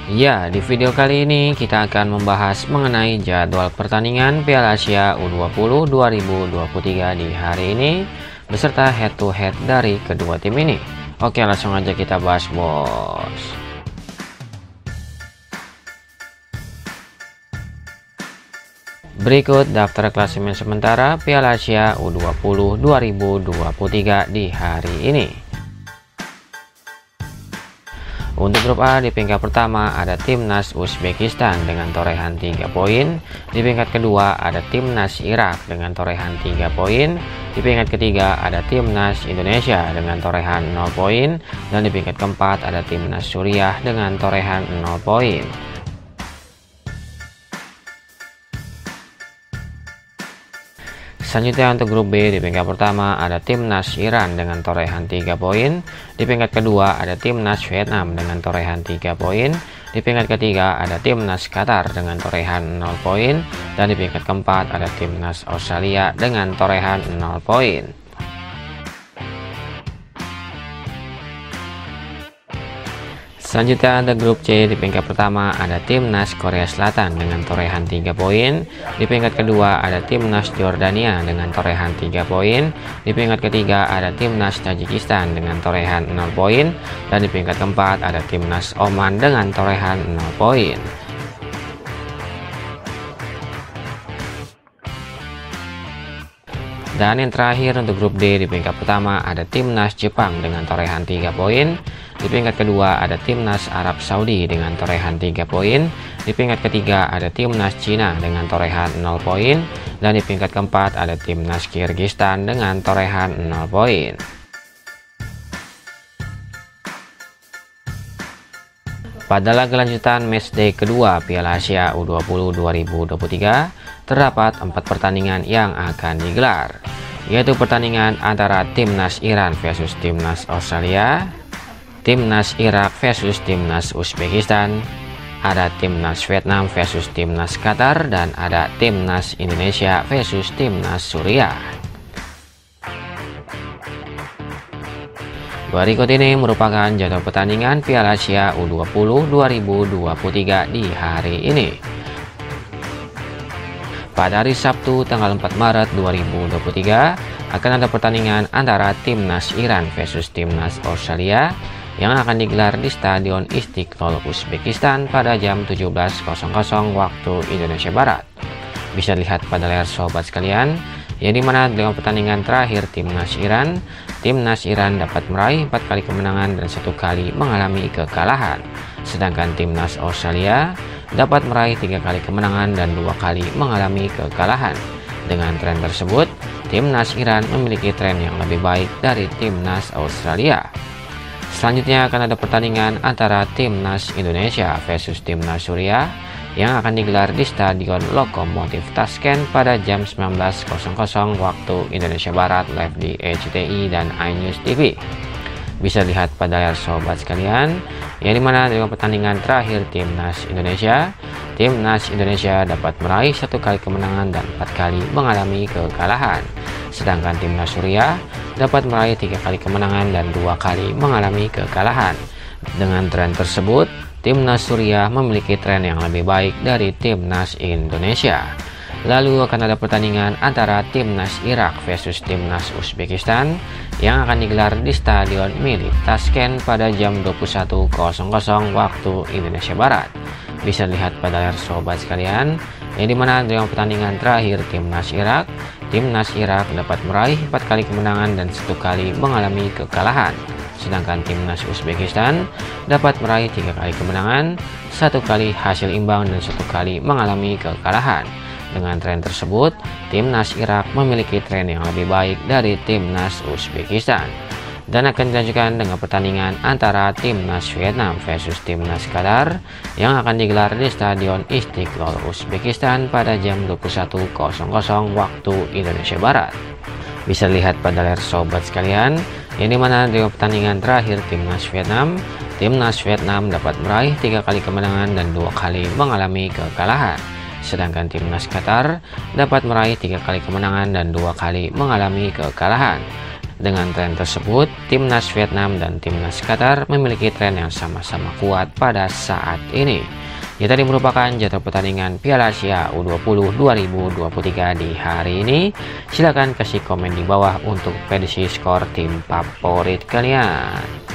Ya, di video kali ini kita akan membahas mengenai jadwal pertandingan Piala Asia U20 2023 di hari ini beserta head to head dari kedua tim ini. Oke, langsung aja kita bahas, bos. Berikut daftar klasemen sementara Piala Asia U20 2023 di hari ini. Untuk grup A, di peringkat pertama ada Timnas Uzbekistan dengan torehan 3 poin. Di peringkat kedua ada Timnas Irak dengan torehan 3 poin. Di peringkat ketiga ada Timnas Indonesia dengan torehan 0 poin. Dan di peringkat keempat ada Timnas Suriah dengan torehan 0 poin. Selanjutnya untuk grup B, di peringkat pertama ada Timnas Iran dengan torehan 3 poin. Di peringkat kedua ada Timnas Vietnam dengan torehan 3 poin. Di peringkat ketiga ada Timnas Qatar dengan torehan 0 poin. Dan di peringkat keempat ada Timnas Australia dengan torehan 0 poin. Selanjutnya ada grup C, di peringkat pertama ada Timnas Korea Selatan dengan torehan 3 poin. Di peringkat kedua ada Timnas Jordania dengan torehan 3 poin. Di peringkat ketiga ada Timnas Tajikistan dengan torehan 0 poin. Dan di peringkat keempat ada Timnas Oman dengan torehan 0 poin. Dan yang terakhir untuk grup D, di peringkat pertama ada Timnas Jepang dengan torehan 3 poin. Di peringkat kedua ada Timnas Arab Saudi dengan torehan 3 poin. Di peringkat ketiga ada Timnas Cina dengan torehan 0 poin. Dan di peringkat keempat ada Timnas Kyrgyzstan dengan torehan 0 poin. Pada laga lanjutan matchday kedua Piala Asia U20 2023 terdapat 4 pertandingan yang akan digelar, yaitu pertandingan antara Timnas Iran versus Timnas Australia, Timnas Irak versus Timnas Uzbekistan, ada Timnas Vietnam versus Timnas Qatar, dan ada Timnas Indonesia versus Timnas Suriah. Berikut ini merupakan jadwal pertandingan Piala Asia U20 2023 di hari ini. Pada hari Sabtu tanggal 4 Maret 2023 akan ada pertandingan antara Timnas Iran versus Timnas Australia yang akan digelar di Stadion Istiqlal Uzbekistan pada jam 17.00 waktu Indonesia Barat. Bisa lihat pada layar sobat sekalian, yang dimana dengan pertandingan terakhir Timnas Iran dapat meraih 4 kali kemenangan dan 1 kali mengalami kekalahan. Sedangkan Timnas Australia dapat meraih 3 kali kemenangan dan 2 kali mengalami kekalahan. Dengan tren tersebut, Timnas Iran memiliki tren yang lebih baik dari Timnas Australia. Selanjutnya akan ada pertandingan antara Timnas Indonesia versus Timnas Suriah yang akan digelar di Stadion Lokomotif Tashkent pada jam 19.00 waktu Indonesia Barat, live di RCTI dan iNews TV. Bisa lihat pada layar sobat sekalian, yang dimana dengan pertandingan terakhir Timnas Indonesia dapat meraih 1 kali kemenangan dan 4 kali mengalami kekalahan. Sedangkan Timnas Suriah dapat meraih 3 kali kemenangan dan 2 kali mengalami kekalahan. Dengan tren tersebut, Timnas Suriah memiliki tren yang lebih baik dari Timnas Indonesia. Lalu akan ada pertandingan antara Timnas Irak versus Timnas Uzbekistan yang akan digelar di Stadion milik Tashkent pada jam 21.00 waktu Indonesia Barat. Bisa lihat pada layar sobat sekalian, yang dimana dengan pertandingan terakhir Timnas Irak dapat meraih 4 kali kemenangan dan 1 kali mengalami kekalahan. Sedangkan Timnas Uzbekistan dapat meraih 3 kali kemenangan, 1 kali hasil imbang dan 1 kali mengalami kekalahan. Dengan tren tersebut, Timnas Irak memiliki tren yang lebih baik dari Timnas Uzbekistan. Dan akan dilanjutkan dengan pertandingan antara Timnas Vietnam versus Timnas Qatar yang akan digelar di Stadion Istiqlal Uzbekistan pada jam 21.00 waktu Indonesia Barat. Bisa lihat pada layar sobat sekalian, yang dimana di pertandingan terakhir Timnas Vietnam dapat meraih 3 kali kemenangan dan 2 kali mengalami kekalahan. Sedangkan Timnas Qatar dapat meraih 3 kali kemenangan dan 2 kali mengalami kekalahan. Dengan tren tersebut, timnas Vietnam dan timnas Qatar memiliki tren yang sama-sama kuat pada saat ini. Ini tadi merupakan jadwal pertandingan Piala Asia U20 2023 di hari ini. Silahkan kasih komen di bawah untuk prediksi skor tim favorit kalian.